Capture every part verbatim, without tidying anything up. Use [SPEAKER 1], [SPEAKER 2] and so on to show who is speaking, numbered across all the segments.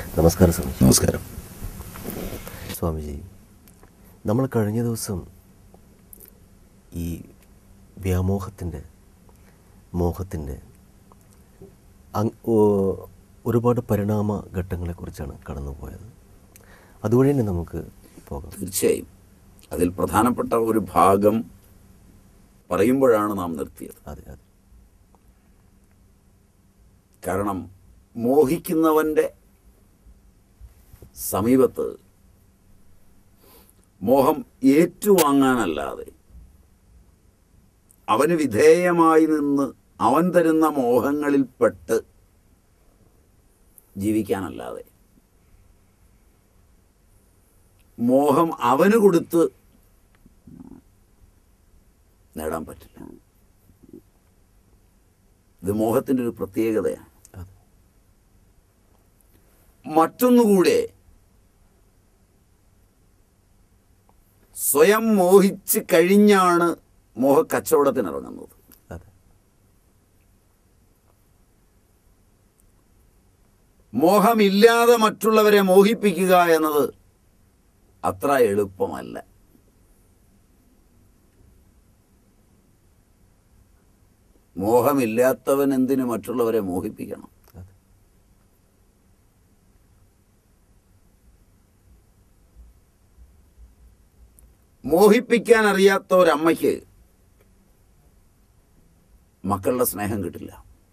[SPEAKER 1] നമസ്കാരം സ്വാമിജി.
[SPEAKER 2] നമസ്കാരം
[SPEAKER 1] സ്വാമിജി, നമ്മൾ കഴിഞ്ഞ ദിവസം ഈ വ്യാമോഹത്തിൻ്റെ മോഹത്തിൻ്റെ ഒരുപാട് പരിണാമ ഘട്ടങ്ങളെക്കുറിച്ചാണ് കടന്നുപോയത്. അതുവഴി തന്നെ നമുക്ക് പോകാം.
[SPEAKER 2] തീർച്ചയായും അതിൽ പ്രധാനപ്പെട്ട ഒരു ഭാഗം പറയുമ്പോഴാണ് നാം നിർത്തിയത്.
[SPEAKER 1] അതെ അതെ
[SPEAKER 2] കാരണം മോഹിക്കുന്നവൻ്റെ സമീപത്ത് മോഹം ഏറ്റുവാങ്ങാനല്ലാതെ അവന് വിധേയമായി നിന്ന് അവൻ തരുന്ന മോഹങ്ങളിൽപ്പെട്ട് ജീവിക്കാനല്ലാതെ മോഹം അവന് കൊടുത്ത് നേടാൻ പറ്റില്ല. ഇത് മോഹത്തിൻ്റെ ഒരു പ്രത്യേകതയാണ്. മറ്റൊന്നുകൂടെ, സ്വയം മോഹിച്ച് കഴിഞ്ഞാണ് മോഹക്കച്ചവടത്തിനിറങ്ങുന്നത്. മോഹമില്ലാതെ മറ്റുള്ളവരെ മോഹിപ്പിക്കുക എന്നത് അത്ര എളുപ്പമല്ല. മോഹമില്ലാത്തവൻ എന്തിനു മറ്റുള്ളവരെ മോഹിപ്പിക്കണം? മോഹിപ്പിക്കാൻ അറിയാത്ത ഒരമ്മയ്ക്ക് മക്കളുടെ സ്നേഹം കിട്ടില്ല.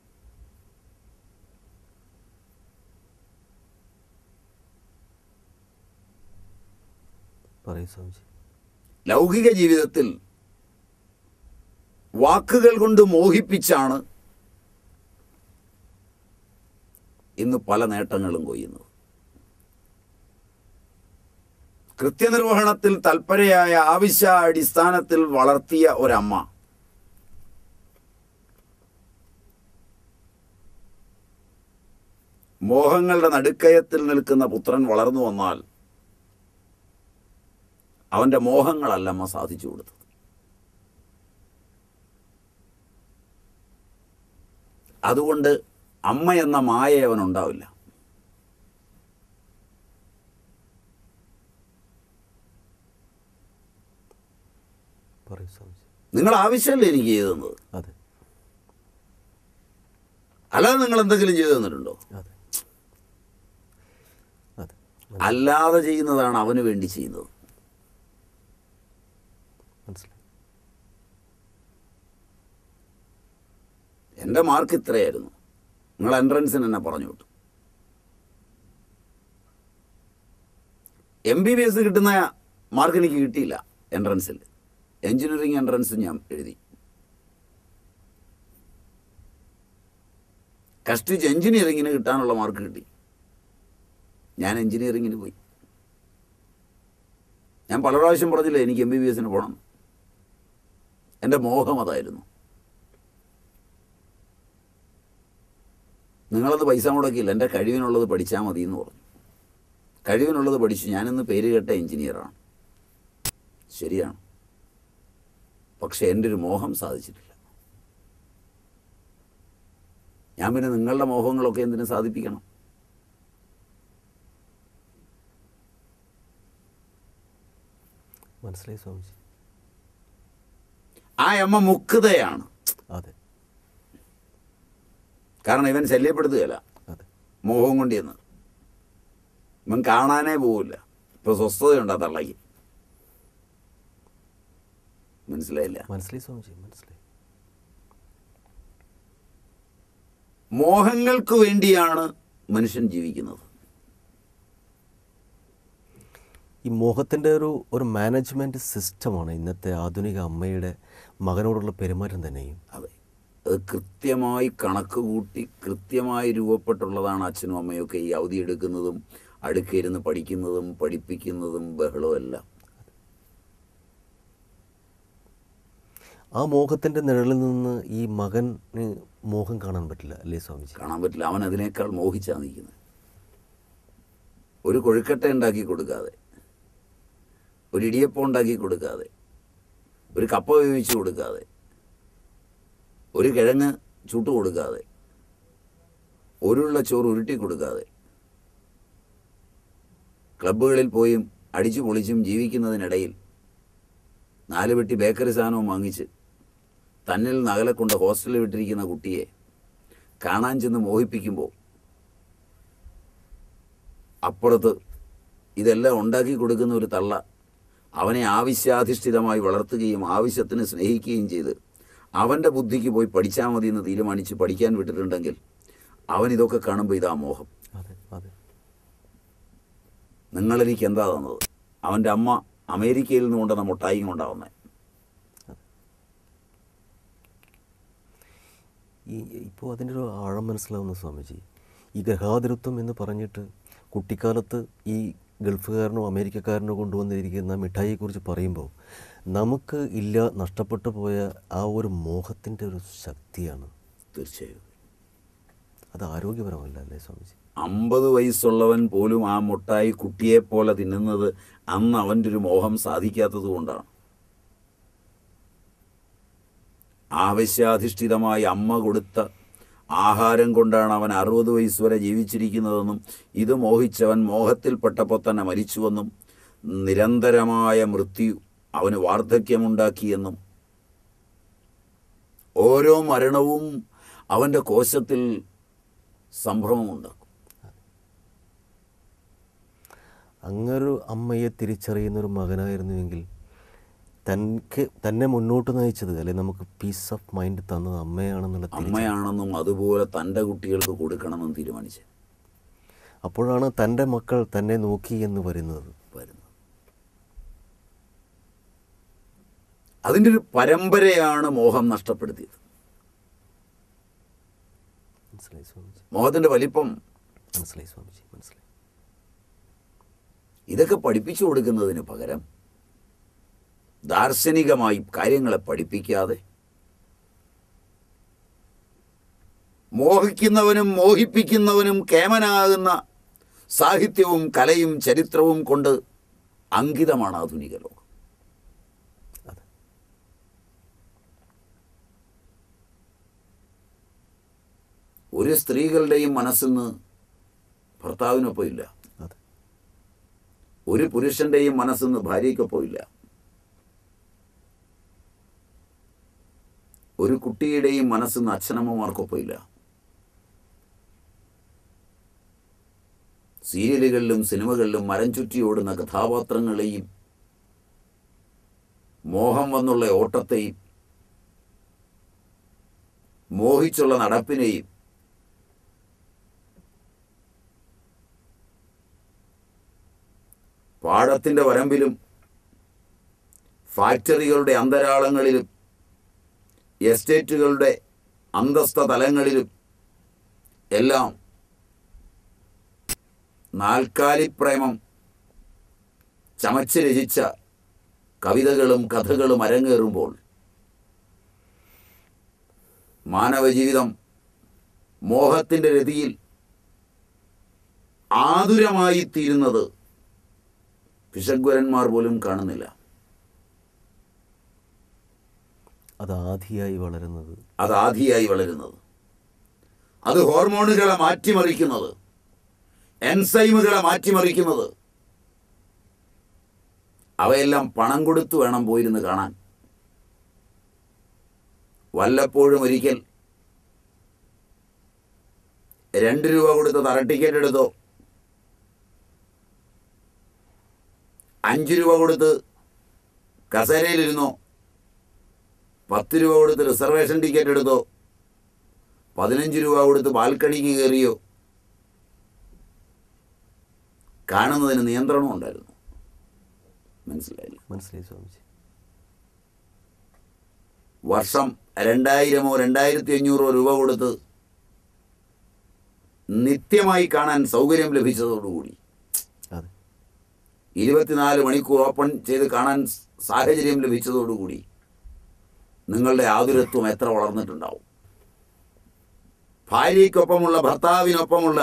[SPEAKER 2] ലൗകിക ജീവിതത്തിൽ വാക്കുകൾ കൊണ്ട് മോഹിപ്പിച്ചാണ് ഇന്ന് പല നേട്ടങ്ങളും കൊയ്യുന്നത്. കൃത്യനിർവഹണത്തിൽ തൽപരയായ ആവശ്യാടിസ്ഥാനത്തിൽ വളർത്തിയ ഒരമ്മ മോഹങ്ങളുടെ നടുക്കയത്തിൽ നിൽക്കുന്ന പുത്രൻ വളർന്നു വന്നാൽ അവൻ്റെ മോഹങ്ങളല്ല അമ്മ സാധിച്ചു കൊടുത്തത്. അതുകൊണ്ട് അമ്മ എന്ന മായ അവനുണ്ടാവില്ല. നിങ്ങൾ ആവശ്യമല്ലേ എനിക്ക് ചെയ്തു തന്നത്?
[SPEAKER 1] അതെ.
[SPEAKER 2] അല്ലാതെ നിങ്ങൾ എന്തെങ്കിലും ചെയ്തു തന്നിട്ടുണ്ടോ?
[SPEAKER 1] അതെ. അതെ.
[SPEAKER 2] അല്ലാതെ ചെയ്യുന്നതാണ് അവന് വേണ്ടി ചെയ്യുന്നത്. എൻ്റെ മാർക്ക് ഇത്രയായിരുന്നു, നിങ്ങൾ എൻട്രൻസിന് എന്നെ പറഞ്ഞു വിട്ടു. എം ബി ബി എസ് കിട്ടുന്ന മാർക്ക് എനിക്ക് കിട്ടിയില്ല എൻട്രൻസിൽ. എൻജിനീയറിംഗ് എൻട്രൻസ് ഞാൻ എഴുതി. കഷ്ടിച്ച് എൻജിനീയറിങ്ങിന് കിട്ടാനുള്ള മാർക്ക് കിട്ടി. ഞാൻ എൻജിനീയറിങ്ങിന് പോയി. ഞാൻ പല പ്രാവശ്യം പറഞ്ഞില്ലേ എനിക്ക് എം ബി ബി എസിന് പോകണം. എൻ്റെ മോഹം അതായിരുന്നു. നിങ്ങളത് പൈസ മുടക്കിയില്ല, എൻ്റെ കഴിവിനുള്ളത് പഠിച്ചാൽ മതി എന്ന് പറഞ്ഞു. കഴിവിനുള്ളത് പഠിച്ചു. ഞാനിന്ന് പേര് കേട്ട എൻജിനീയറാണ്. ശരിയാണ്. പക്ഷെ എൻ്റെ ഒരു മോഹം സാധിച്ചിട്ടില്ല. ഞാൻ പിന്നെ നിങ്ങളുടെ മോഹങ്ങളൊക്കെ എന്തിനു സാധിപ്പിക്കണം?
[SPEAKER 1] മനസ്സിലായി സ്വാമിജി.
[SPEAKER 2] ആ അമ്മ മുക്തയാണ്.
[SPEAKER 1] അതെ.
[SPEAKER 2] കാരണം ഇവൻ ശല്യപ്പെടുത്തുകയല്ല മോഹം കൊണ്ട് ചെന്ന്. ഇവൻ കാണാനേ പോവില്ല. ഇപ്പൊ സ്വസ്ഥതയുണ്ട് ആ തള്ളയ്ക്ക്. മനസ്സിലായില്ല?
[SPEAKER 1] മനസ്സിലായി സ്വാമിജി, മനസ്സിലായി.
[SPEAKER 2] മോഹങ്ങൾക്ക് വേണ്ടിയാണ് മനുഷ്യൻ ജീവിക്കുന്നത്.
[SPEAKER 1] ഈ മോഹത്തിൻ്റെ ഒരു ഒരു മാനേജ്മെൻറ്റ് സിസ്റ്റമാണ് ഇന്നത്തെ ആധുനിക അമ്മയുടെ മകനോടുള്ള പെരുമാറ്റം തന്നെയും.
[SPEAKER 2] അതെ, അത് കൃത്യമായി കണക്ക് കൂട്ടി കൃത്യമായി രൂപപ്പെട്ടുള്ളതാണ്. അച്ഛനും അമ്മയൊക്കെ ഈ അവധി എടുക്കുന്നതും അടുക്കിരുന്ന് പഠിക്കുന്നതും പഠിപ്പിക്കുന്നതും ബഹളവും എല്ലാം.
[SPEAKER 1] ആ മോഹത്തിൻ്റെ നിഴലിൽ നിന്ന് ഈ മകന് മോഹം കാണാൻ പറ്റില്ല അല്ലേ സ്വാമിജി?
[SPEAKER 2] കാണാൻ പറ്റില്ല. അവൻ അതിനേക്കാൾ മോഹിച്ചാണ് നിൽക്കുന്നത്. ഒരു കൊഴുക്കട്ട ഉണ്ടാക്കി കൊടുക്കാതെ, ഒരു ഇടിയപ്പം ഉണ്ടാക്കി കൊടുക്കാതെ, ഒരു കപ്പ വേവിച്ച് കൊടുക്കാതെ, ഒരു കിഴങ്ങ് ചുട്ടു കൊടുക്കാതെ, ഒരുള്ള ചോറ് ഉരുട്ടി കൊടുക്കാതെ ക്ലബ്ബുകളിൽ പോയും അടിച്ചു പൊളിച്ചും ജീവിക്കുന്നതിനിടയിൽ നാല് പെട്ടി ബേക്കറി സാധനവും വാങ്ങിച്ച് തന്നിൽ നകലെ കൊണ്ട് ഹോസ്റ്റലിൽ വിട്ടിരിക്കുന്ന കുട്ടിയെ കാണാൻ ചെന്ന് മോഹിപ്പിക്കുമ്പോൾ അപ്പുറത്ത് ഇതെല്ലാം ഉണ്ടാക്കി കൊടുക്കുന്ന ഒരു തള്ള അവനെ ആവശ്യാധിഷ്ഠിതമായി വളർത്തുകയും ആവശ്യത്തിന് സ്നേഹിക്കുകയും ചെയ്ത് അവൻ്റെ ബുദ്ധിക്ക് പോയി പഠിച്ചാൽ മതി എന്ന് തീരുമാനിച്ച് പഠിക്കാൻ വിട്ടിട്ടുണ്ടെങ്കിൽ അവൻ ഇതൊക്കെ കാണുമ്പോൾ ഇതാ മോഹം.
[SPEAKER 1] അതെ അതെ
[SPEAKER 2] നിങ്ങളെനിക്ക് എന്താ തന്നത്? അവൻ്റെ അമ്മ അമേരിക്കയിൽ നിന്ന് കൊണ്ടുവന്ന മുട്ടായിയും കൊണ്ടാവുന്നത്.
[SPEAKER 1] ഈ ഇപ്പോൾ അതിൻ്റെ ഒരു ആഴം മനസ്സിലാവുന്ന സ്വാമിജി, ഈ ഗ്രഹാതിരത്വം എന്ന് പറഞ്ഞിട്ട് കുട്ടിക്കാലത്ത് ഈ ഗൾഫുകാരനോ അമേരിക്കക്കാരനോ കൊണ്ടുവന്നിരിക്കുന്ന മിഠായിയെക്കുറിച്ച് പറയുമ്പോൾ നമുക്ക് ഇല്ല നഷ്ടപ്പെട്ടു പോയ ആ ഒരു മോഹത്തിൻ്റെ ഒരു ശക്തിയാണ്.
[SPEAKER 2] തീർച്ചയായും
[SPEAKER 1] അത് ആരോഗ്യപരമല്ല അല്ലേ സ്വാമിജി?
[SPEAKER 2] അമ്പത് വയസ്സുള്ളവൻ പോലും ആ മുട്ടായി കുട്ടിയെപ്പോലെ തിന്നുന്നത് അന്ന് അവൻ്റെ ഒരു മോഹം സാധിക്കാത്തത് കൊണ്ടാണ്. ആവശ്യാധിഷ്ഠിതമായി അമ്മ കൊടുത്ത ആഹാരം കൊണ്ടാണ് അവൻ അറുപത് വയസ്സ് വരെ ജീവിച്ചിരിക്കുന്നതെന്നും ഇത് മോഹിച്ചവൻ മോഹത്തിൽപ്പെട്ടപ്പോൾ തന്നെ മരിച്ചുവെന്നും നിരന്തരമായ മൃത്യു അവന് വാർദ്ധക്യമുണ്ടാക്കിയെന്നും ഓരോ മരണവും അവൻ്റെ കോശത്തിൽ സംഭ്രമമുണ്ടാക്കും.
[SPEAKER 1] അങ്ങനൊരു അമ്മയെ തിരിച്ചറിയുന്നൊരു മകനായിരുന്നുവെങ്കിൽ തനിക്ക് തന്നെ മുന്നോട്ട് നയിച്ചത് അല്ലെ നമുക്ക് പീസ് ഓഫ് മൈൻഡ് തന്നത് അമ്മയാണെന്നുള്ള
[SPEAKER 2] അമ്മയാണെന്നും അതുപോലെ തൻ്റെ കുട്ടികൾക്ക് കൊടുക്കണമെന്നും തീരുമാനിച്ചു.
[SPEAKER 1] അപ്പോഴാണ് തൻ്റെ മക്കൾ തന്നെ നോക്കി എന്ന് വരുന്നത്
[SPEAKER 2] വരുന്നത് അതിൻ്റെ ഒരു പരമ്പരയാണ് മോഹം നഷ്ടപ്പെടുത്തിയത്.
[SPEAKER 1] മനസ്സിലായി സ്വാമിജി.
[SPEAKER 2] മോഹത്തിൻ്റെ വലിപ്പം
[SPEAKER 1] മനസ്സിലായി സ്വാമിജി, മനസ്സിലായി.
[SPEAKER 2] ഇതൊക്കെ പഠിപ്പിച്ചു കൊടുക്കുന്നതിന് പകരം ദാർശനികമായി കാര്യങ്ങളെ പഠിപ്പിക്കാതെ മോഹിക്കുന്നവനും മോഹിപ്പിക്കുന്നവനും കേമനാകുന്ന സാഹിത്യവും കലയും ചരിത്രവും കൊണ്ട് അങ്കിതമാണ് ആധുനിക ലോകം. ഒരു സ്ത്രീകളുടെയും മനസ്സിന്ന് ഭർത്താവിനൊപ്പം ഇല്ല, ഒരു പുരുഷൻ്റെയും മനസ്സിന്ന് ഭാര്യയ്ക്കൊപ്പം ഇല്ല, ഒരു കുട്ടിയുടെയും മനസ്സിന്ന് അച്ഛനമ്മമാർക്കൊപ്പം ഇല്ല. സീരിയലുകളിലും സിനിമകളിലും മരം ചുറ്റി ഓടുന്ന കഥാപാത്രങ്ങളെയും മോഹം വന്നുള്ള ഓട്ടത്തെയും മോഹിച്ചുള്ള നടപ്പിനെയും പാടത്തിൻ്റെ വരമ്പിലും ഫാക്ടറികളുടെ അന്തരാളങ്ങളിലും എസ്റ്റേറ്റുകളുടെ അന്തസ്ഥ തലങ്ങളിലും എല്ലാം നാൽക്കാലി പ്രേമം ചമച്ച് രചിച്ച കവിതകളും കഥകളും അരങ്ങേറുമ്പോൾ മാനവജീവിതം മോഹത്തിൻ്റെ രതിയിൽ ആതുരമായി തീരുന്നത് പിശഗ്വരന്മാർ പോലും കാണുന്നില്ല.
[SPEAKER 1] അത് ആധിയായി വളരുന്നത്
[SPEAKER 2] അത് ആധിയായി വളരുന്നത് അത് ഹോർമോണുകളെ മാറ്റിമറിക്കുന്നത്, എൻസൈമുകളെ മാറ്റിമറിക്കുന്നത്, അവയെല്ലാം പണം കൊടുത്തു വേണം പോയിരുന്ന് കാണാൻ. വല്ലപ്പോഴും ഒരിക്കൽ രണ്ട് രൂപ കൊടുത്ത് തറ ടിക്കറ്റ് എടുത്തോ, അഞ്ച് രൂപ കൊടുത്ത് കസേരയിലിരുന്നോ, പത്ത് രൂപ കൊടുത്ത് റിസർവേഷൻ ടിക്കറ്റ് എടുത്തോ, പതിനഞ്ച് രൂപ കൊടുത്ത് ബാൽക്കണിക്ക് കയറിയോ കാണുന്നതിന് നിയന്ത്രണം ഉണ്ടായിരുന്നു. മനസ്സിലായില്ല?
[SPEAKER 1] മനസ്സിലായി സ്വാമിജി.
[SPEAKER 2] വർഷം രണ്ടായിരമോ രണ്ടായിരത്തി അഞ്ഞൂറോ രൂപ കൊടുത്ത് നിത്യമായി കാണാൻ സൗകര്യം ലഭിച്ചതോടുകൂടി ഇരുപത്തിനാല് മണിക്കൂർ ഓപ്പൺ ചെയ്ത് കാണാൻ സാഹചര്യം ലഭിച്ചതോടുകൂടി നിങ്ങളുടെ ആതുരത്വം എത്ര വളർന്നിട്ടുണ്ടാവും. ഭാര്യയ്ക്കൊപ്പമുള്ള ഭർത്താവിനൊപ്പമുള്ള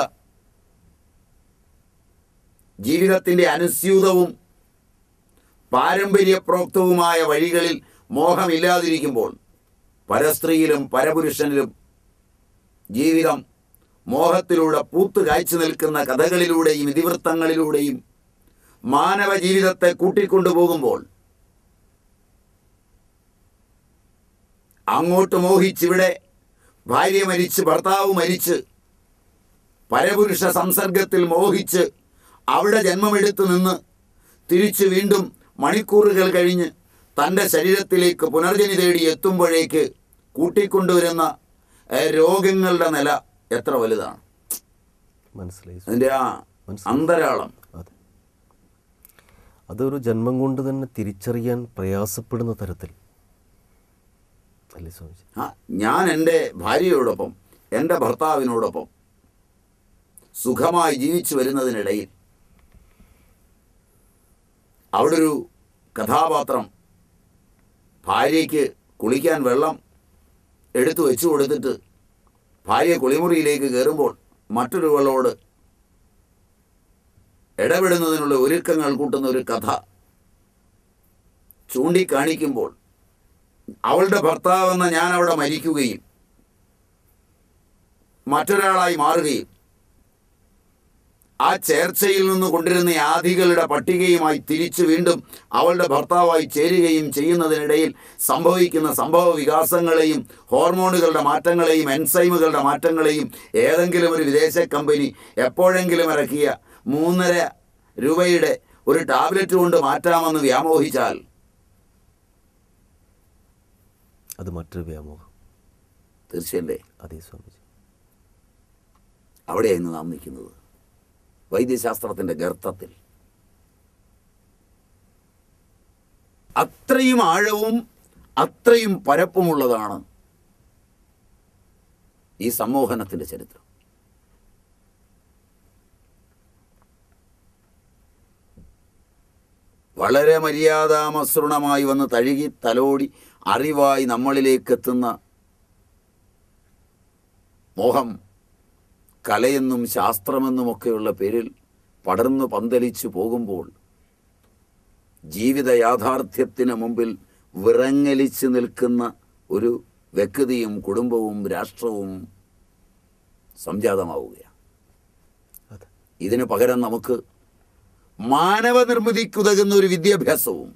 [SPEAKER 2] ജീവിതത്തിൻ്റെ അനുസ്യൂതവും പാരമ്പര്യപ്രോക്തവുമായ വഴികളിൽ മോഹമില്ലാതിരിക്കുമ്പോൾ പരസ്ത്രീയിലും പരപുരുഷനിലും ജീവിതം മോഹത്തിലൂടെ പൂത്തു കാഴ്ച നിൽക്കുന്ന കഥകളിലൂടെയും ഇതിവൃത്തങ്ങളിലൂടെയും മാനവ ജീവിതത്തെ കൂട്ടിക്കൊണ്ടുപോകുമ്പോൾ അങ്ങോട്ട് മോഹിച്ചിവിടെ ഭാര്യ മരിച്ച് ഭർത്താവ് മരിച്ച് പരപുരുഷ സംസർഗത്തിൽ മോഹിച്ച് അവിടെ ജന്മമെടുത്തു നിന്ന് തിരിച്ച് വീണ്ടും മണിക്കൂറുകൾ കഴിഞ്ഞ് തൻ്റെ ശരീരത്തിലേക്ക് പുനർജനി തേടി എത്തുമ്പോഴേക്ക് കൂട്ടിക്കൊണ്ടുവരുന്ന രോഗങ്ങളുടെ നില എത്ര വലുതാണ്.
[SPEAKER 1] മനസ്സിലായി.
[SPEAKER 2] അതിൻ്റെ ആ അന്തരാളം
[SPEAKER 1] അതെ, അതൊരു ജന്മം കൊണ്ട് തന്നെ തിരിച്ചറിയാൻ പ്രയാസപ്പെടുന്ന തരത്തിൽ അല്ലേ സ്വാമിജി?
[SPEAKER 2] ആ ഞാൻ എൻ്റെ ഭാര്യയോടൊപ്പം എൻ്റെ ഭർത്താവിനോടൊപ്പം സുഖമായി ജീവിച്ചു വരുന്നതിനിടയിൽ അവിടെ ഒരു കഥാപാത്രം ഭാര്യയ്ക്ക് കുളിക്കാൻ വെള്ളം എടുത്തു വെച്ചു കൊടുത്തിട്ട് ഭാര്യ കുളിമുറിയിലേക്ക് കയറുമ്പോൾ മറ്റൊരുവളോട് ഇടപെടുന്നതിനുള്ള ഒരുക്കങ്ങൾ കൂട്ടുന്ന ഒരു കഥ ചൂണ്ടിക്കാണിക്കുമ്പോൾ അവളുടെ ഭർത്താവെന്ന ഞാൻ അവിടെ മരിക്കുകയും മറ്റൊരാളായി മാറുകയും ആ ചേർച്ചയിൽ നിന്ന് കൊണ്ടിരുന്ന ആധികളുടെ പട്ടികയുമായി തിരിച്ചു വീണ്ടും അവളുടെ ഭർത്താവായി ചേരുകയും ചെയ്യുന്നതിനിടയിൽ സംഭവിക്കുന്ന സംഭവ വികാസങ്ങളെയും ഹോർമോണുകളുടെ മാറ്റങ്ങളെയും എൻസൈമുകളുടെ മാറ്റങ്ങളെയും ഏതെങ്കിലും ഒരു വിദേശ കമ്പനി എപ്പോഴെങ്കിലും ഇറക്കിയ മൂന്നര രൂപയുടെ ഒരു ടാബ്ലറ്റ് കൊണ്ട് മാറ്റാമെന്ന് വ്യാമോഹിച്ചാൽ
[SPEAKER 1] അത് മറ്റൊരു വ്യാമോഹം.
[SPEAKER 2] തീർച്ചയല്ലേ?
[SPEAKER 1] അതേ സ്വാമിജി.
[SPEAKER 2] അവിടെയായിരുന്നു നാം നിൽക്കുന്നത്, വൈദ്യശാസ്ത്രത്തിൻ്റെ ഗർത്തത്തിൽ. അത്രയും ആഴവും അത്രയും പരപ്പുമുള്ളതാണ് ഈ സമ്മോഹനത്തിൻ്റെ ചരിത്രം. വളരെ മര്യാദാമസൃണമായി വന്ന് തഴുകി തലോടി അറിവായി നമ്മളിലേക്കെത്തുന്ന മോഹം കലയെന്നും ശാസ്ത്രമെന്നുമൊക്കെയുള്ള പേരിൽ പടർന്നു പന്തലിച്ചു പോകുമ്പോൾ ജീവിത യാഥാർത്ഥ്യത്തിന് മുമ്പിൽ വിറങ്ങലിച്ചു നിൽക്കുന്ന ഒരു വ്യക്തിയും കുടുംബവും രാഷ്ട്രവും സംജാതമാവുകയാണ്. ഇതിനു പകരം നമുക്ക് മാനവനിർമ്മിതിക്കുതകുന്ന ഒരു വിദ്യാഭ്യാസവും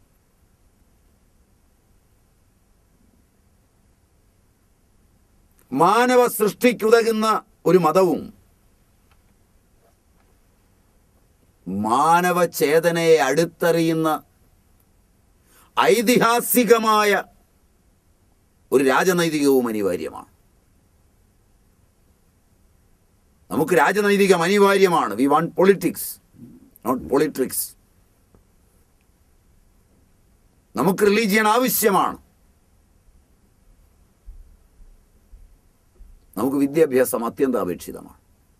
[SPEAKER 2] മാനവ സൃഷ്ടിക്കുതകുന്ന ഒരു മതവും മാനവ ചേതനയെ അടുത്തറിയുന്ന ഐതിഹാസികമായ ഒരു രാജനൈതികവും അനിവാര്യമാണ്. നമുക്ക് രാജനൈതികം അനിവാര്യമാണ്. We want politics, not politricks. നമുക്ക് റിലീജിയൻ ആവശ്യമാണ്. നമുക്ക് വിദ്യാഭ്യാസം അത്യന്താപേക്ഷിതമാണ്.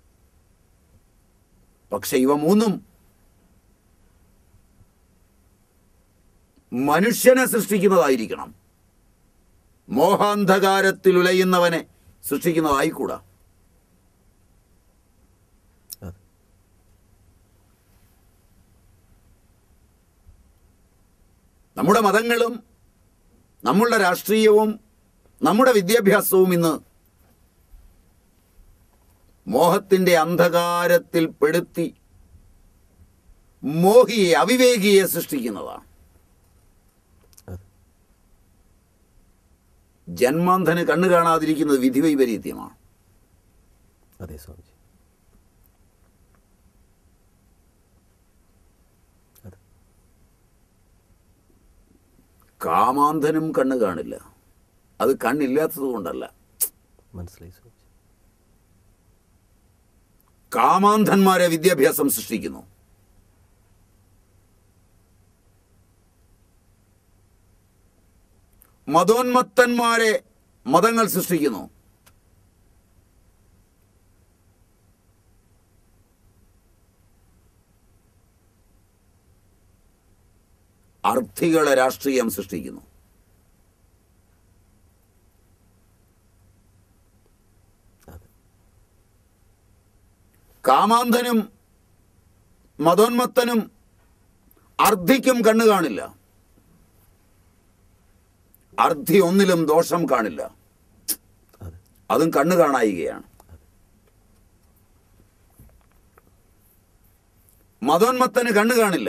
[SPEAKER 2] പക്ഷെ ഇവ മൂന്നും മനുഷ്യനെ സൃഷ്ടിക്കുന്നതായിരിക്കണം. മോഹാന്ധകാരത്തിൽ ഉലയുന്നവനെ സൃഷ്ടിക്കുന്നതായിക്കൂടാ. നമ്മുടെ മതങ്ങളും നമ്മളുടെ രാഷ്ട്രീയവും നമ്മുടെ വിദ്യാഭ്യാസവും ഇന്ന് മോഹത്തിൻ്റെ അന്ധകാരത്തിൽ പെടുത്തി മോഹിയെ അവിവേകിയെ സൃഷ്ടിക്കുന്നതാണ്. ജന്മാന്ധന് കണ്ണു കാണാതിരിക്കുന്നത് വിധിവൈപരീത്യമാണ്.
[SPEAKER 1] അതെ സ്വാമിജി.
[SPEAKER 2] കാമാന്ധനും കണ്ണ് കാണില്ല. അത് കണ്ണില്ലാത്തത് കൊണ്ടല്ല.
[SPEAKER 1] മനസ്സിലായി സ്വാമിജി.
[SPEAKER 2] കാമാന്ധന്മാരെ വിദ്യാഭ്യാസം സൃഷ്ടിക്കുന്നു. മതോന്മത്തന്മാരെ മതങ്ങൾ സൃഷ്ടിക്കുന്നു. അർത്ഥികളെ രാഷ്ട്രീയം സൃഷ്ടിക്കുന്നു. കാമാന്ധനും മതോന്മത്തനും അർദ്ധിക്കും കണ്ണു കാണില്ല. അർദ്ധി ഒന്നിലും ദോഷം കാണില്ല. അതും കണ്ണു കാണായികയാണ്. മതോന്മത്തന് കണ്ണ് കാണില്ല.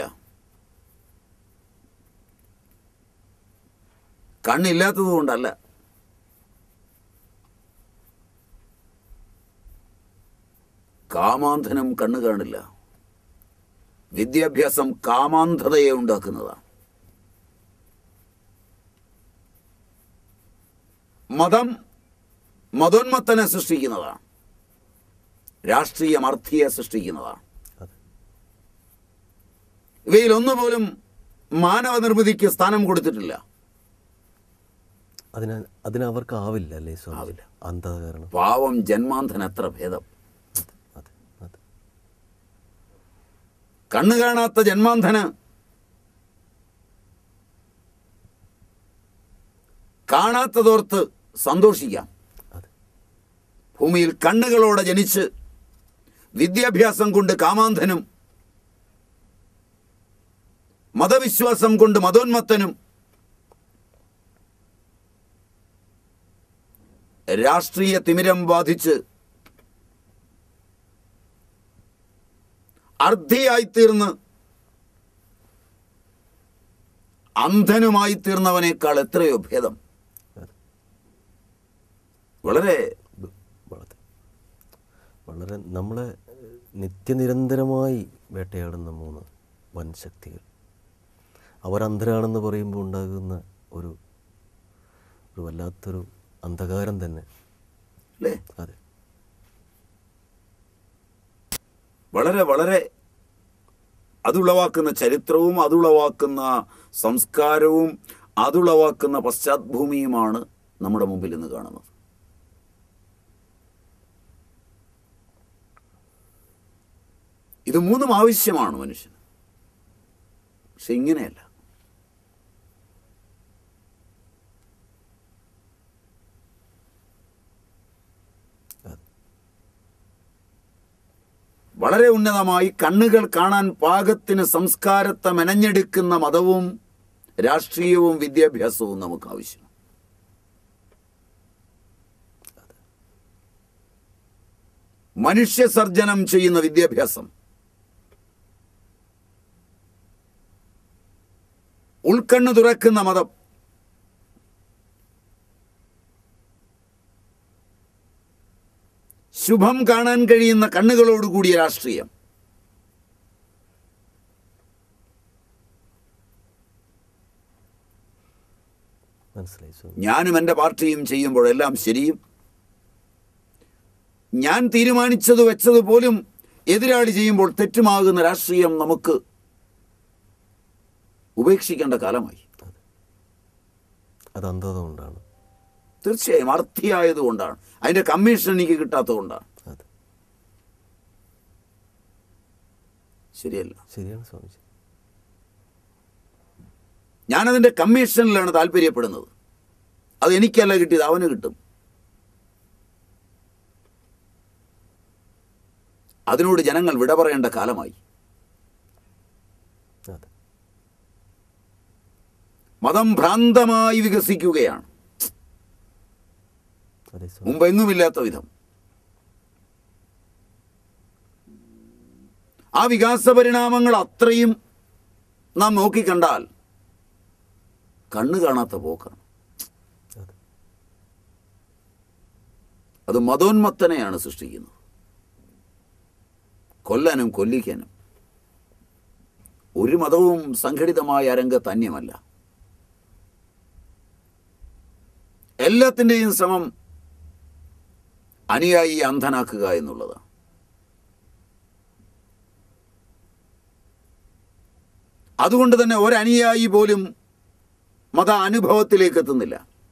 [SPEAKER 2] കണ്ണില്ലാത്തത് കൊണ്ടല്ല. കാമാന്ധനും കണ്ണ് കാണില്ല. വിദ്യാഭ്യാസം കാമാന്ധതയെ ഉണ്ടാക്കുന്നതാണ്. മതം മതോന്മത്തനെ സൃഷ്ടിക്കുന്നതാണ്. രാഷ്ട്രീയം അർത്ഥിയെ സൃഷ്ടിക്കുന്നതാണ്. ഇവയിൽ ഒന്നുപോലും മാനവ നിർമ്മിതിക്ക് സ്ഥാനം കൊടുത്തിട്ടില്ല.
[SPEAKER 1] അതിന് അതിനവർക്ക് ആവില്ല അല്ലേ സ്വാമി?
[SPEAKER 2] ആവില്ല.
[SPEAKER 1] അന്ധത കാരണം.
[SPEAKER 2] പാവം ജന്മാന്ധൻ എത്ര ഭേദം.
[SPEAKER 1] അതെ അതെ.
[SPEAKER 2] കണ്ണു കാണാത്ത ജന്മാന്ധന് കാണാത്തതോർത്ത് സന്തോഷിക്കാം.
[SPEAKER 1] അതെ.
[SPEAKER 2] ഭൂമിയിൽ കണ്ണുകളോടെ ജനിച്ച് വിദ്യാഭ്യാസം കൊണ്ട് കാമാന്ധനും മതവിശ്വാസം കൊണ്ട് മതോന്മത്തനും രാഷ്ട്രീയ തിമിരം ബാധിച്ച് അർദ്ധിയായിത്തീർന്ന് അന്ധനുമായി തീർന്നവനേക്കാൾ എത്രയോ ഭേദം. വളരെ
[SPEAKER 1] വളരെ നമ്മളെ നിത്യനിരന്തരമായി വേട്ടയാടുന്ന മൂന്ന് വൻ ശക്തികൾ. അവരന്ധരാണെന്ന് പറയുമ്പോൾ ഉണ്ടാകുന്ന ഒരു ഒരു വല്ലാത്തൊരു അന്ധകാരം തന്നെ
[SPEAKER 2] അല്ലേ?
[SPEAKER 1] അതെ.
[SPEAKER 2] വളരെ വളരെ അതുളവാക്കുന്ന ചരിത്രവും അതുളവാക്കുന്ന സംസ്കാരവും അതുളവാക്കുന്ന പശ്ചാത്ഭൂമിയുമാണ് നമ്മുടെ മുമ്പിൽ ഇന്ന് കാണുന്നത്. ഇത് മൂന്നും ആവശ്യമാണ് മനുഷ്യന്. പക്ഷെ ഇങ്ങനെയല്ല. വളരെ ഉന്നതമായി കണ്ണുകൾ കാണാൻ പാകത്തിന് സംസ്കാരത്തെ മെനഞ്ഞെടുക്കുന്ന മതവും രാഷ്ട്രീയവും വിദ്യാഭ്യാസവും നമുക്ക് ആവശ്യം. മനുഷ്യസർജനം ചെയ്യുന്ന വിദ്യാഭ്യാസം, ഉൾക്കണ്ണ് തുറക്കുന്ന മതം, ശുഭം കാണാൻ കഴിയുന്ന കണ്ണുകളോടുകൂടിയ രാഷ്ട്രീയം, ഞാനും എൻ്റെ പാർട്ടിയും ചെയ്യുമ്പോഴെല്ലാം ശരിയും ഞാൻ തീരുമാനിച്ചത് വെച്ചത് പോലും എതിരാളി ചെയ്യുമ്പോൾ തെറ്റുമാകുന്ന രാഷ്ട്രീയം നമുക്ക് ഉപേക്ഷിക്കേണ്ട കാലമായി.
[SPEAKER 1] അത് അന്ധത കൊണ്ടാണ്.
[SPEAKER 2] തീർച്ചയായും അർത്ഥിയായതുകൊണ്ടാണ്. അതിൻ്റെ കമ്മീഷൻ എനിക്ക് കിട്ടാത്തതുകൊണ്ടാണ്. ശരിയല്ല.
[SPEAKER 1] ശരിയാണ് സ്വാമിജി.
[SPEAKER 2] ഞാനതിൻ്റെ കമ്മീഷനിലാണ് താല്പര്യപ്പെടുന്നത്. അത് എനിക്കല്ല കിട്ടിയത്, അവന് കിട്ടും. അതിനോട് ജനങ്ങൾ വിട പറയേണ്ട കാലമായി. മതം ഭ്രാന്തമായി വികസിക്കുകയാണ്, മുമ്പെങ്ങുമില്ലാത്ത വിധം. ആ വികാസ പരിണാമങ്ങൾ അത്രയും നാം നോക്കിക്കണ്ടാൽ കണ്ണു കാണാത്ത പോക്കാണ്. അത് മതോന്മത്തനെയാണ് സൃഷ്ടിക്കുന്നത്, കൊല്ലാനും കൊല്ലിക്കാനും. ഒരു മതവും സംഘടിതമായ രംഗത്ത് അന്യമല്ല. എല്ലാത്തിൻ്റെയും ശ്രമം അനുയായി അന്ധനാക്കുക എന്നുള്ളതാണ്. അതുകൊണ്ട് തന്നെ ഒരനുയായി പോലും മത അനുഭവത്തിലേക്ക് എത്തുന്നില്ല.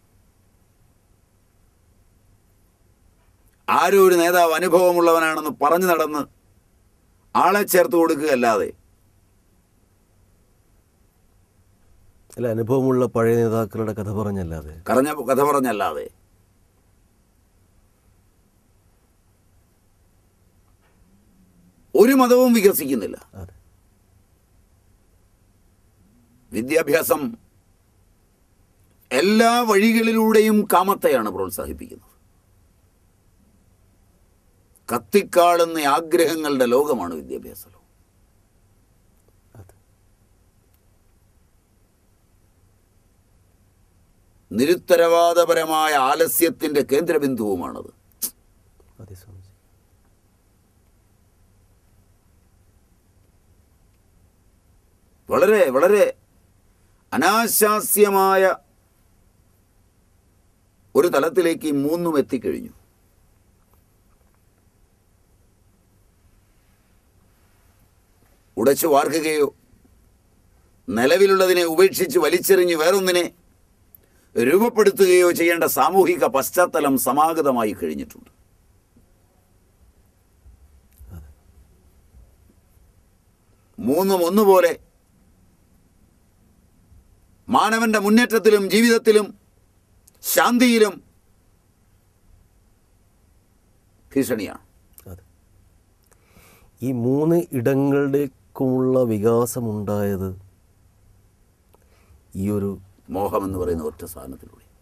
[SPEAKER 2] ആരോ ഒരു നേതാവ് അനുഭവമുള്ളവനാണെന്ന് പറഞ്ഞു നടന്ന് ആളെ ചേർത്ത് കൊടുക്കുകയല്ലാതെ,
[SPEAKER 1] അല്ല അനുഭവമുള്ള പഴയ നേതാക്കളുടെ കഥ പറഞ്ഞല്ലാതെ
[SPEAKER 2] കറഞ്ഞ കഥ പറഞ്ഞല്ലാതെ ഒരു മതവും വികസിക്കുന്നില്ല. വിദ്യാഭ്യാസം എല്ലാ വഴികളിലൂടെയും കാമത്തെയാണ് പ്രോത്സാഹിപ്പിക്കുന്നത്. കത്തിക്കാളുന്ന ആഗ്രഹങ്ങളുടെ ലോകമാണ് വിദ്യാഭ്യാസം. നിരുത്തരവാദപരമായ ആലസ്യത്തിൻ്റെ കേന്ദ്രബിന്ദുവുമാണത്.
[SPEAKER 1] അതെ സ്വാമിജി.
[SPEAKER 2] വളരെ വളരെ അനാശാസ്യമായ ഒരു തലത്തിലേക്ക് ഈ മൂന്നും എത്തിക്കഴിഞ്ഞു. ഉടച്ചു വാർക്കുകയോ നിലവിലുള്ളതിനെ ഉപേക്ഷിച്ച് വലിച്ചെറിഞ്ഞ് വേറൊന്നിനെ രൂപപ്പെടുത്തുകയോ ചെയ്യേണ്ട സാമൂഹിക പശ്ചാത്തലം സമാഗതമായി കഴിഞ്ഞിട്ടുണ്ട്. മൂന്നും ഒന്നുപോലെ മാനവന്റെ മുന്നേറ്റത്തിലും ജീവിതത്തിലും ശാന്തിയിലും ഭീഷണിയാണ്.
[SPEAKER 1] ഈ മൂന്ന് ഇടങ്ങളിലേക്കുമുള്ള വികാസമുണ്ടായത് ഈ ഒരു
[SPEAKER 2] മോഹമെന്ന് പറയുന്ന ഒറ്റ സാധനത്തിലൂടെ.